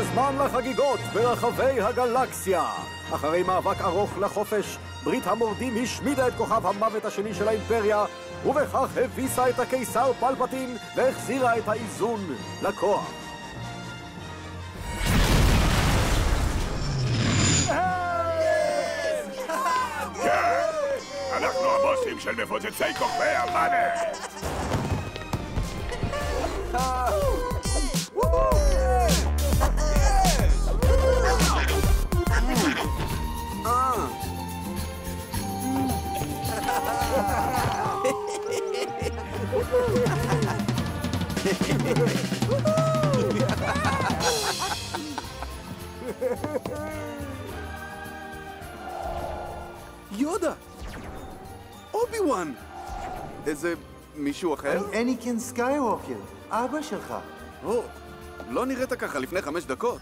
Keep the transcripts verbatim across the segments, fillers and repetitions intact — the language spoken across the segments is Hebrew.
הזמן לחגיגות ברחבי הגלקסיה. אחרי מאבק ארוך לחופש, ברית המורדים השמידה את כוכב המוות השני של האימפריה, ובכך הביסה את הקיסר פלפטין והחזירה את האיזון לכוח. אנחנו הבוסים של מפוצצי כוכבי המוות! יודה! אובי-וואן! איזה מישהו אחר? אניקין סקייווקר, אבא שלך. או, לא נראית ככה לפני חמש דקות.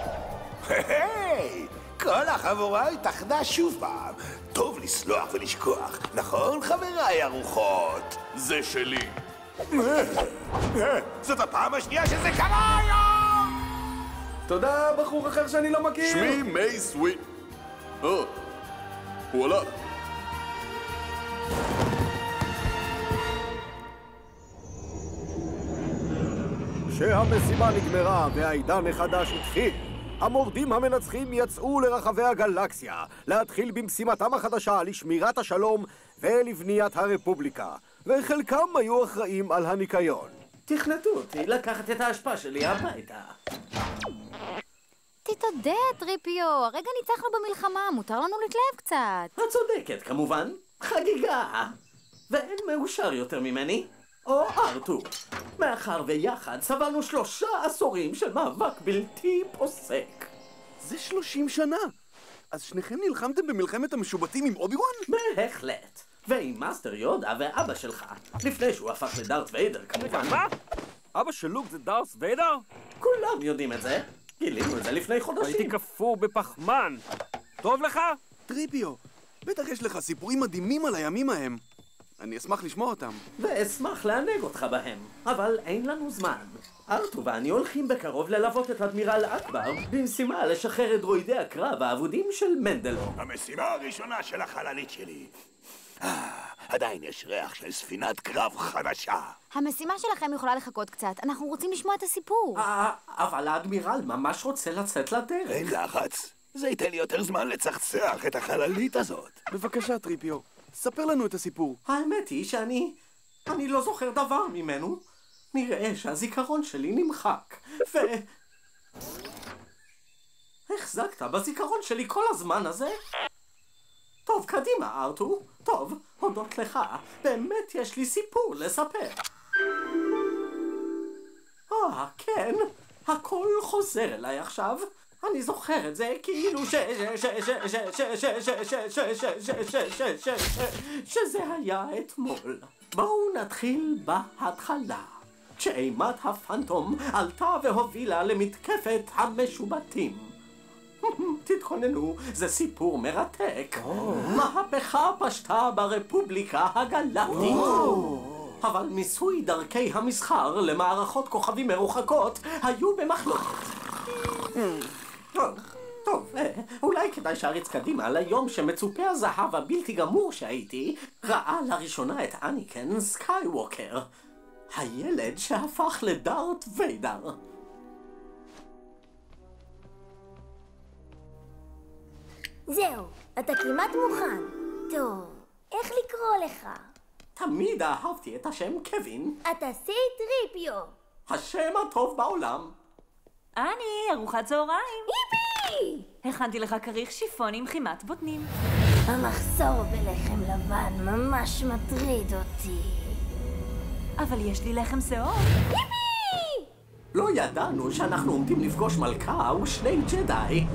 היי! כל החבורה התאחדה שוב פעם. טוב לסלוח ולשכוח, נכון חבריי הרוחות? זה שלי. זאת הפעם השנייה שזה קרה היום! תודה, בחור אחר שאני לא מכיר. שמי מייס ווין. או, הוא הלך. כשהמשימה נגמרה והעידן החדש התחיל, המורדים המנצחים יצאו לרחבי הגלקסיה להתחיל במשימתם החדשה לשמירת השלום ולבניית הרפובליקה, וחלקם היו אחראים על הניקיון. תכנתו אותי לקחת את ההשפעה שלי הביתה. תתודה, טריפיו, הרגע ניצחנו במלחמה, מותר לנו להתלהב קצת. את צודקת, כמובן. חגיגה. ואין מאושר יותר ממני. או ארתור. מאחר ויחד סבלנו שלושה עשורים של מאבק בלתי פוסק. זה שלושים שנה. אז שניכם נלחמתם במלחמת המשובטים עם אובי-וואן? בהחלט. ועם מאסטר יודה ואבא שלך. לפני שהוא הפך לדארת ויידר, כמובן. מה? אבא של לוק זה דארת ויידר? כולם יודעים את זה. גילינו את זה לפני חודשים. הייתי כפור בפחמן. טוב לך? טריפיו, בטח יש לך סיפורים מדהימים על הימים ההם. אני אשמח לשמוע אותם. ואשמח לענג אותך בהם, אבל אין לנו זמן. ארתור ואני הולכים בקרוב ללוות את אדמירל אקבר במשימה לשחרר את דרואידי הקרב האבודים של מנדלו. המשימה הראשונה של החללית שלי. עדיין יש ריח של ספינת קרב חדשה. המשימה שלכם יכולה לחכות קצת, אנחנו רוצים לשמוע את הסיפור. אבל האדמירל ממש רוצה לצאת לדרך. אין לחץ, זה ייתן לי יותר זמן לצחצח את החללית הזאת. בבקשה, טריפיו, ספר לנו את הסיפור. האמת היא שאני... אני לא זוכר דבר ממנו. נראה שהזיכרון שלי נמחק. ו... החזקת בזיכרון שלי כל הזמן הזה? טוב, קדימה, ארתור. טוב, הודות לך. באמת יש לי סיפור לספר. אה, כן. הכל חוזר אליי עכשיו. אני זוכר את זה כאילו ש... שזה היה אתמול. בואו נתחיל בהתחלה. כשאימת הפנטום עלתה והובילה למתקפת המשובטים. תתכוננו, זה סיפור מרתק. מהפכה פשטה ברפובליקה הגלקטית. אבל מיסוי דרכי המסחר למערכות כוכבים מרוחקות היו במחלוקת. טוב, טוב, אולי כדאי שאריץ קדימה ליום שמצופה הזהב הבלתי גמור שהייתי ראה לראשונה את אניקין סקייווקר, הילד שהפך לדארת ויידר. זהו, אתה כמעט מוכן. טוב, איך לקרוא לך? תמיד אהבתי את השם קווין. אתה סי-טריפיו. השם הטוב בעולם. אני, ארוחת צהריים. היפי! הכנתי לך כריך שיפון עם חימת בוטנים. המחסור בלחם לבן ממש מטריד אותי. אבל יש לי לחם שיעור. היפי! לא ידענו שאנחנו עומדים לפגוש מלכה ושני ג'די.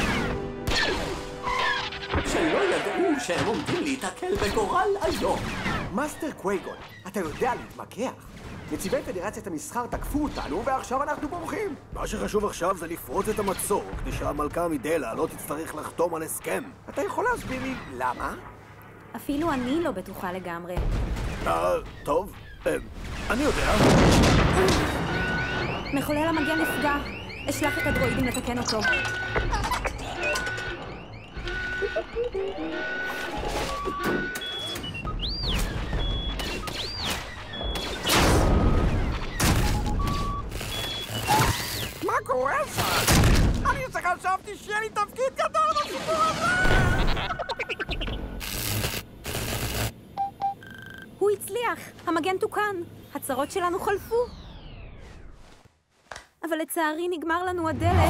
שלא ידעו שהם עומדים להתקל בגורל היום. מאסטר קווייגון, אתה יודע להתמקח. נציבי פדרציית המסחר תקפו אותנו ועכשיו אנחנו בורחים. מה שחשוב עכשיו זה לפרוץ את המצור כדי שהמלכה מדלה לא תצטרך לחתום על הסכם. אתה יכול להסביר לי למה? אפילו אני לא בטוחה לגמרי. אה, טוב, אה, אני יודע. מחולל המגן נפגע. אשלח את הדרואידים לתקן אותו. מה קורה שם? אני שחשבתי שיהיה לי תפקיד גדול בסיפור הזה! הוא הצליח! המגן תוקן! הצרות שלנו חלפו! אבל לצערי נגמר לנו הדלת.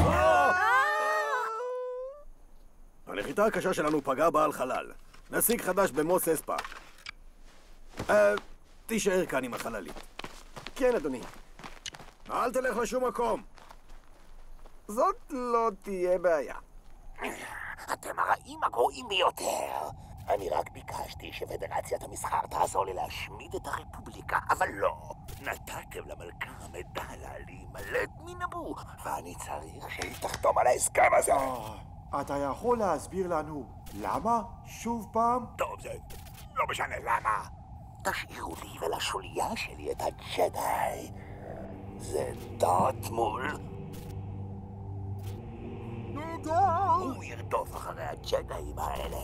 הנחיתה הקשה שלנו פגעה בעל חלל. נסיק חדש במוס אספה. אה, תישאר כאן עם החללית. כן, אדוני. אל תלך לשום מקום. זאת לא תהיה בעיה. אתם הרעים הגרועים ביותר. אני רק ביקשתי שפדרציית המסחר תעזור לי להשמיד את הרפובליקה, אבל לא. נתתם למלכה מידע להימלט מנבו, ואני צריך שהיא תחתום על ההסכם הזה. אתה יכול להסביר לנו למה? שוב פעם? טוב, זה לא משנה למה. תשאירו לי ולשוליה שלי את הג'די. זה דארט מול. הוא ירדוף אחרי הג'דאים האלה.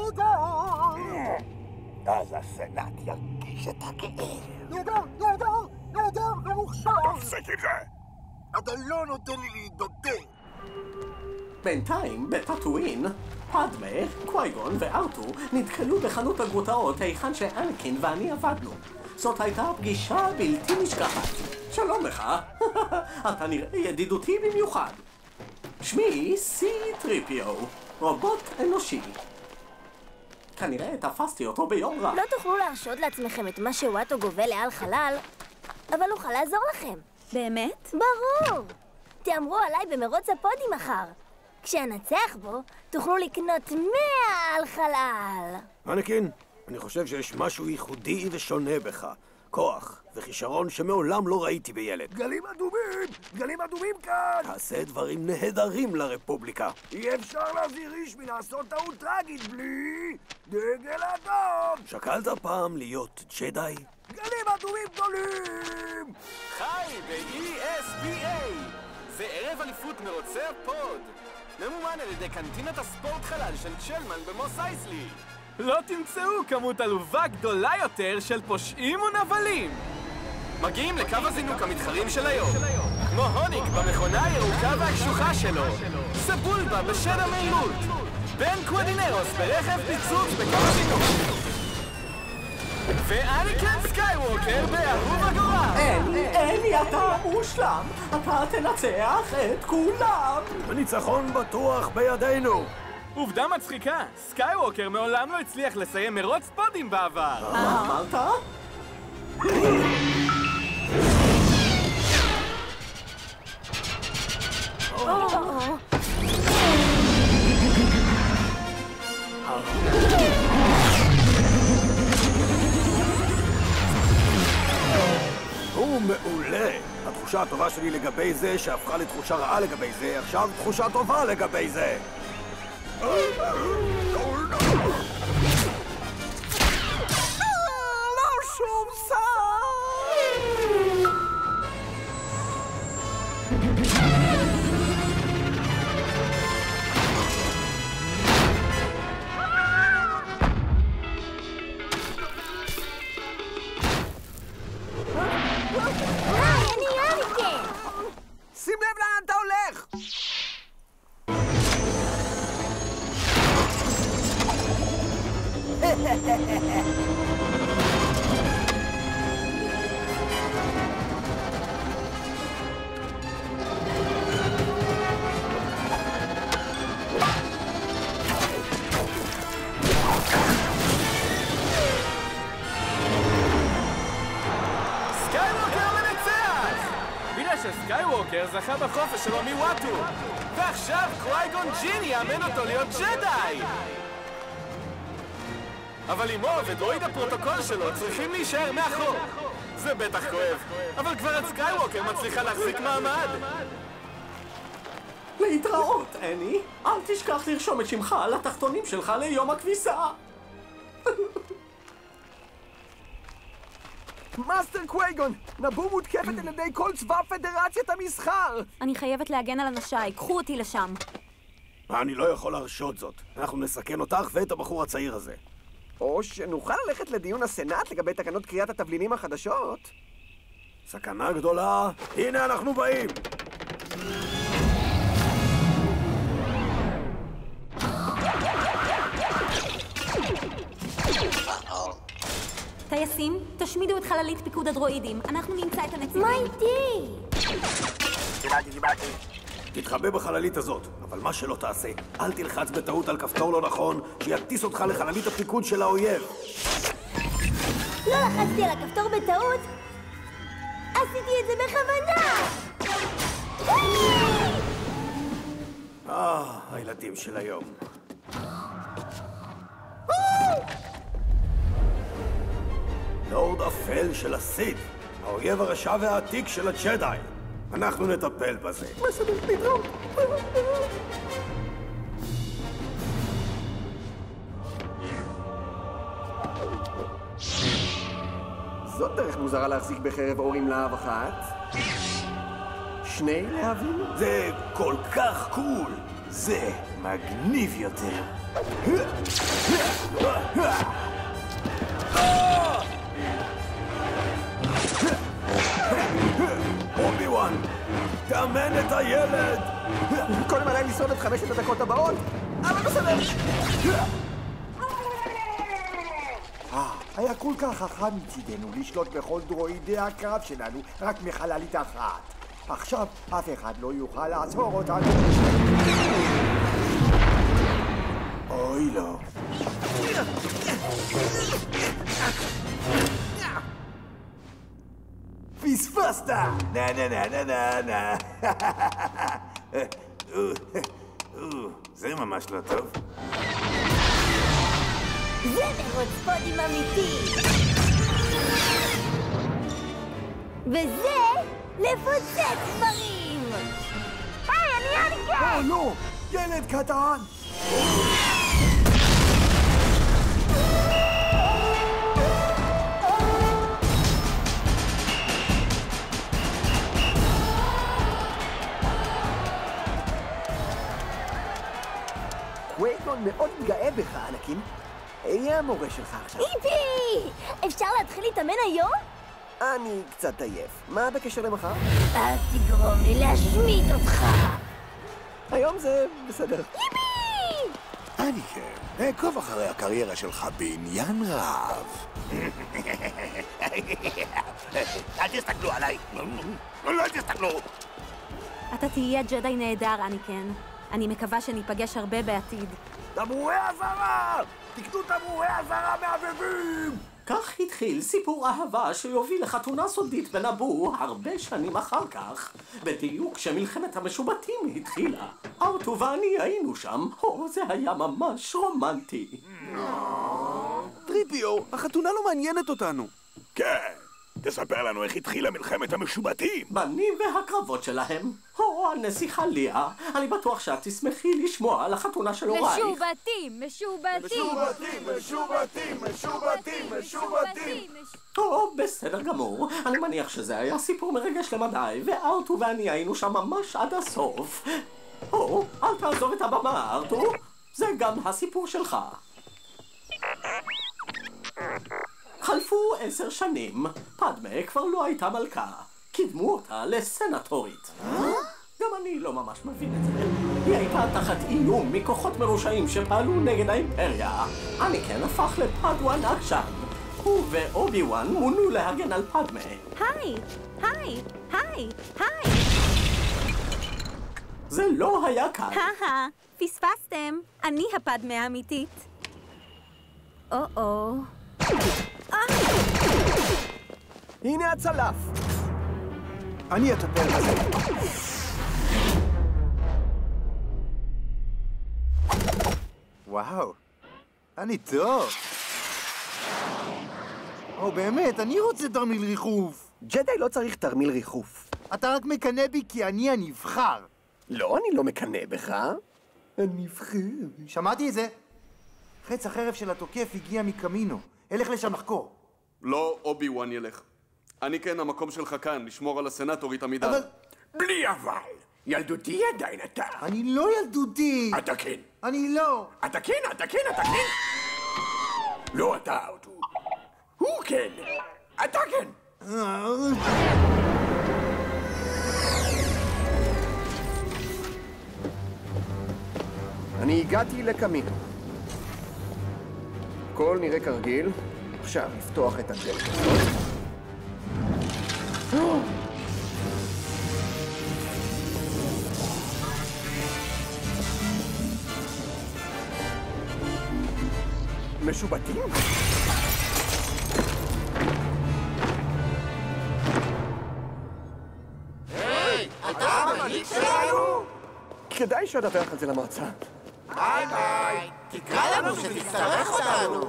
אז הסנאט ירגיש את הכאב. נהדר, נהדר, נהדר, ומוכשר. תפסיק עם זה! אתה לא נותן לי להתדוקדק. בינתיים, בטאטואין, פדמה, קווייגון וארתור נתקלו בחנות הגרוטאות היכן שאנקין ואני עבדנו. זאת הייתה פגישה בלתי נשכחת. שלום לך, אתה נראה ידידותי במיוחד. שמי סי טריפיו, רובוט אנושי. כנראה תפסתי אותו ביום רע. לא תוכלו להרשות לעצמכם את מה שוואטו גובה לעל חלל, אבל אוכל לעזור לכם. באמת? ברור! תאמרו עליי במרוץ הפודים מחר. כשאנצח בו, תוכלו לקנות מאה על חלל. אנקין, אני חושב שיש משהו ייחודי ושונה בך. כוח וכישרון שמעולם לא ראיתי בילד. דגלים אדומים! דגלים אדומים כאן! תעשה דברים נהדרים לרפובליקה. אי אפשר להזהיר איש מלעשות טעות טרגית בלי דגל אדום! שקלת פעם להיות ג'די? דגלים אדומים גדולים! חי ב-אי אס בי איי! זה ערב אליפות מרוצי הפוד! ממומן על ידי קנטינת הספורט חלל של צ'למן במוס אייסלי! לא תמצאו כמות עלובה גדולה יותר של פושעים ונבלים! מגיעים לקו הזינוק המתחרים של היום, כמו הוניק במכונה הירוקה והקשוחה שלו, סבולבה בשד המהירות, בן קוודינרוס ברכב פיצוץ בקו הזינוק, ואניקן סקייווקר באהוב הגורל! אלי, אלי, אתה מושלם! אתה תנצח את כולם! הניצחון בטוח בידינו! עובדה מצחיקה, סקייווקר מעולם לא הצליח לסיים מרוץ פודים בעבר! מה אמרת? הוא מעולה! התחושה הטובה שלי לגבי זה שהפכה לתחושה רעה לגבי זה, עכשיו תחושה טובה לגבי זה! לא שום שים לב לאן אתה הולך! סקייווקר זכה בחופש שלו מוואטו, ועכשיו קווייגון ג'ין יאמן אותו להיות ג'די! אבל אמו ודרואיד הפרוטוקול שלו צריכים להישאר מאחור. זה בטח כואב, אבל כבר את סקייווקר מצליחה להחזיק מעמד. להתראות, אני. אל תשכח לרשום את שמך על התחתונים שלך ליום הכביסה. מאסטר קווייגון, נבו מותקפת על ידי כל צבא פדרציית המסחר! אני חייבת להגן על אנשיי, קחו אותי לשם. אני לא יכול להרשות זאת. אנחנו נסכן אותך ואת הבחור הצעיר הזה. או שנוכל ללכת לדיון הסנאט לגבי תקנות קריאת התבלינים החדשות. סכנה גדולה, הנה אנחנו באים! טייסים, תשמידו את חללית פיקוד הדרואידים. אנחנו נמצא את הנציגים. מה איתי? קיבלתי, קיבלתי. תתחבא בחללית הזאת, אבל מה שלא תעשה, אל תלחץ בטעות על כפתור לא נכון, שיטיס אותך לחללית הפיקוד של האויב. לא לחצתי על הכפתור בטעות, עשיתי את זה בכוונה! אה, הילדים של היום. לורד אפל של הסיד, האויב הרשע והעתיק של הג'די. אנחנו נטפל בזה. בסדר, נדרום. זאת דרך מוזרה להחזיק בחרב אור עם להב אחת. שני להבים? זה כל כך קול! זה מגניב יותר. אובי-וואן, תאמן את הילד! קודם עליי לשרוד את חמשת הדקות הבאות, אבל בסדר! היה כל כך חכם מצידנו לשלוט בכל דרואידי הקרב שלנו רק מחללית אחת. עכשיו אף אחד לא יוכל לעצור אותנו. אוי לא. פספסת! נה נה נה נה נה נה. זה ממש לא טוב. זה מרוץ פודים אמיתי! וזה לפוצץ דברים! היי, אני אניקה! או לא! ילד קטן! קווייגון מאוד מתגאה בך, אנקין. יהיה המורה שלך עכשיו. איפי! אפשר להתחיל להתאמן היום? אני קצת עייף. מה בקשר למחר? אל תגרום לי להשמיט אותך! היום זה בסדר. איפי! אניקן, עקוב אחרי הקריירה שלך בעניין רב. אל תסתכלו עליי! לא תסתכלו! אתה תהיה ג'די נהדר, אניקן. אני מקווה שניפגש הרבה בעתיד. תמרורי אזהרה! תקנו תמרורי אזהרה מהבהבים! כך התחיל סיפור אהבה שיוביל לחתונה סודית בנבו הרבה שנים אחר כך, בדיוק כשמלחמת המשובטים התחילה. ארתור ואני היינו שם, או, זה היה ממש רומנטי. טריפיו, החתונה לא מעניינת אותנו. כן, תספר לנו איך התחילה מלחמת המשובטים. בנים והקרבות שלהם. או, הנסיכה ליה, אני בטוח שאת תשמחי לשמוע על החתונה של הורייך. משובטים, משובטים. משובטים, משובטים, משובטים, משובטים. או, בסדר גמור. אני מניח שזה היה סיפור מרגש למדי, וארתור ואני היינו שם ממש עד הסוף. או, אל תעזוב את הבמה, ארתור. זה גם הסיפור שלך. חלפו עשר שנים. פדמה כבר לא הייתה מלכה. קידמו אותה לסנטורית. גם אני לא ממש מבין את זה. היא הייתה תחת איום מכוחות מרושעים שפעלו נגד האימפריה. אניקן הפך לפדואן עקשן. הוא ואובי-וואן מונו להגן על פדמה. היי, היי, היי, היי. זה לא היה קל. הא פספסתם. אני הפדמה האמיתית. או-או. הנה הצלף. אני אטפל בזה. וואו, אני טוב. או באמת, אני רוצה תרמיל ריחוף. ג'די לא צריך תרמיל ריחוף. אתה רק מקנא בי כי אני הנבחר. לא, אני לא מקנא בך. הנבחר. שמעתי את זה. חץ החרב של התוקף הגיע מקמינו. אלך לשם לחקור. לא, אובי-וואן ילך. אני כן, המקום שלך כאן, לשמור על הסנטורית עמידה. אבל... בלי אבל. ילדותי עדיין אתה. אני לא ילדותי. אתה כן. אני לא. אתה כן, אתה כן, אתה כן. לא אתה, ארתור. הוא כן. אתה כן. אני הגעתי לקמינו. הכל נראה כרגיל. עכשיו לפתוח את הדלת הזאת. משובטים? היי, אתה המנהיג שלנו? כדאי שאדווח על זה למועצה. ביי ביי, תקרא לנו שתצטרך אותנו.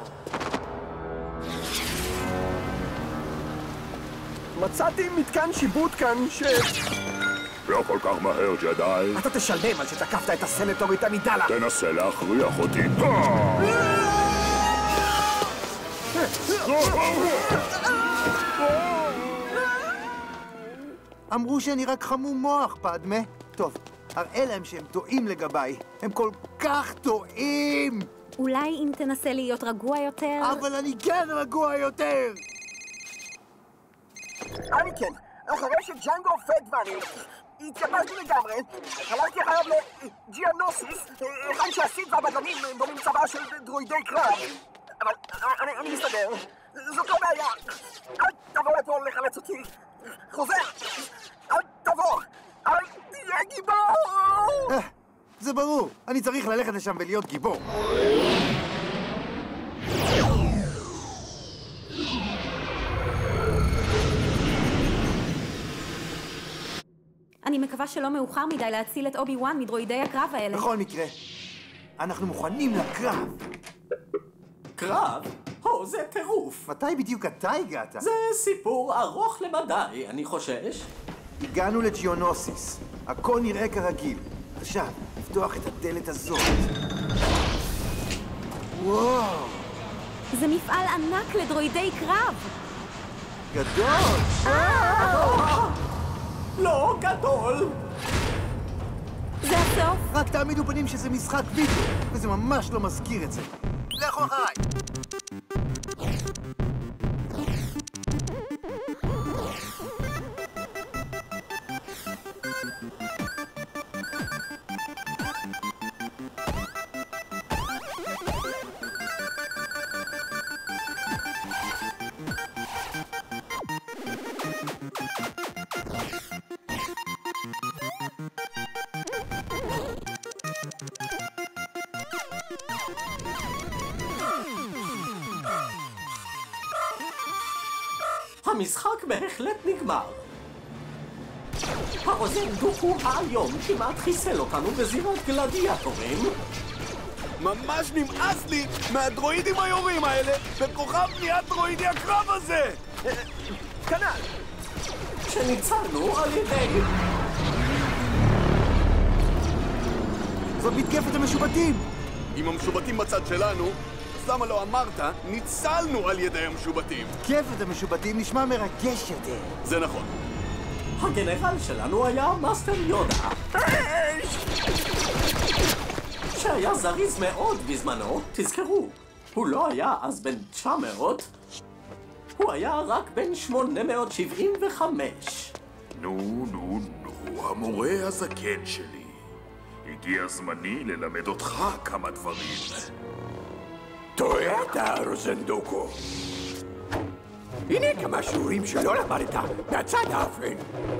מצאתי מתקן שיבוט כאן ש... לא כל כך מהר, ג'די. אתה תשלם על שתקפת את הסנטורית עמידלה. תנסה להכריח אותי. אמרו שאני רק חמום מוח, פדמה. טוב, הראה להם שהם טועים לגביי. הם כל כך טועים! אולי אם תנסה להיות רגוע יותר? אבל אני כן רגוע יותר! אני כן, אחרי שג'נגו פד ואני התייבשתי לגמרי, הלכתי אחריו לג'יאנוסיס, היכן שהסיד והבדלנים בונים צבא של דרואידי קרב. אבל אני, אני מסתדר, זאת לא בעיה. אל תבוא לפה לחלץ אותי. חוזר, אל תבוא, אל תהיה גיבור! זה ברור, אני צריך ללכת לשם ולהיות גיבור. אני מקווה שלא מאוחר מדי להציל את אובי וואן מדרואידי הקרב האלה. בכל מקרה, אנחנו מוכנים לקרב. קרב? הו, זה טירוף. מתי בדיוק אתה הגעת? זה סיפור ארוך למדי, אני חושש. הגענו לג'יונוסיס. הכל נראה כרגיל. עכשיו, לפתוח את הדלת הזאת. וואו! זה מפעל ענק לדרואידי קרב. גדול! לא גדול! זה הסוף? רק תעמידו פנים שזה משחק וידאו, וזה ממש לא מזכיר את זה. לכו אחריי! המשחק בהחלט נגמר. הרוזן דוקו היום כמעט חיסל אותנו בזירת גלדיאטורים. ממש נמאס לי מהדרואידים היורים האלה בכוכב בניית דרואידי הקרב הזה! כנ"ל! שניצלנו על ידי... זאת מתקפת המשובטים! אם המשובטים בצד שלנו, אז למה לא אמרת, ניצלנו על ידי המשובטים? מתקפת המשובטים נשמע מרגש יותר. זה נכון. הגנרל שלנו היה מאסטר יודה. שהיה זריז מאוד בזמנו, תזכרו. הוא לא היה אז בן תשע מאות, הוא היה רק בן שמונה מאות שבעים וחמש. נו, נו, נו, המורה הזקן שלי. הגיע זמני ללמד אותך כמה דברים. טועה אתה, רוזנדוקו. הנה כמה שיעורים שלא למדת מהצד האפן.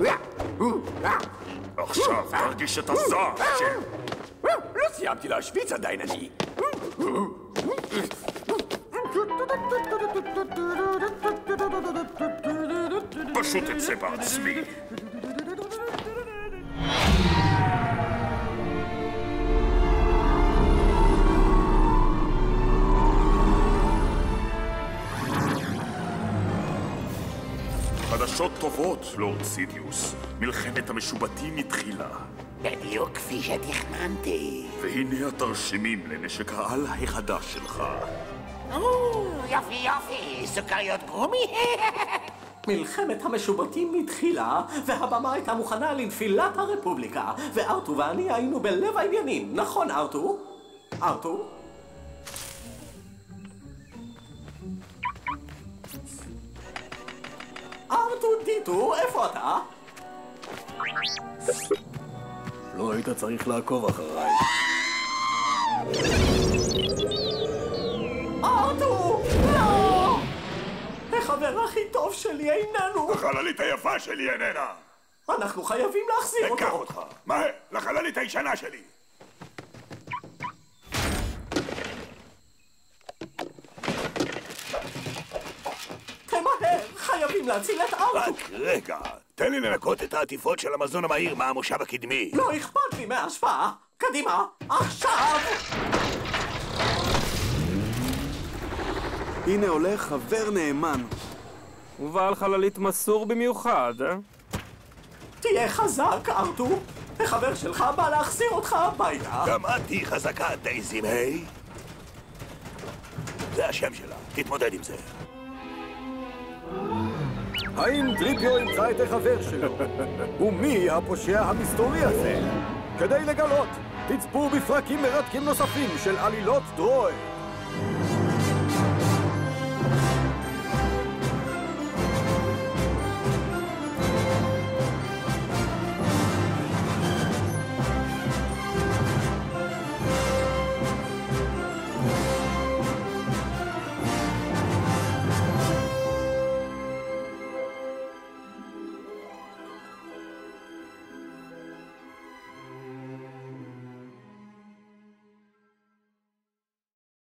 עכשיו תרגיש את הזעם של... לא סיימתי להשוויץ עדיין אני. פשוט אצא בעצמי. חדשות טובות, לורד סידיוס. מלחמת המשובטים התחילה. בדיוק כפי שתכננתי. והנה התרשימים לנשק העל החדש שלך. או, יופי יופי, סוכריות גומי. מלחמת המשובטים התחילה, והבמה הייתה מוכנה לנפילת הרפובליקה, וארתור ואני היינו בלב העניינים, נכון ארתור? ארתור? ארתור דיטו, איפה אתה? לא היית צריך לעקוב אחריי. ארתור! לא! החבר הכי טוב שלי איננו! החללית היפה שלי איננה! אנחנו חייבים להחזיר אותו! אקח אותך! מהר! לחללית הישנה שלי! תמהר! חייבים להציל את ארתור! רק רגע! תן לי לנקות את העטיפות של המזון המהיר מהמושב הקדמי. לא אכפת לי מההשפעה! קדימה! עכשיו! הנה עולה חבר נאמן. ובעל חללית מסור במיוחד, אה? תהיה חזק, ארתור. החבר שלך בא להחזיר אותך הביתה. גם את תהי חזקה, דייזי מיי. זה השם שלה, תתמודד עם זה. האם טריפיו ימצא את החבר שלו? ומי הפושע המסתורי הזה? כדי לגלות, תצפו בפרקים מרתקים נוספים של עלילות דרוי.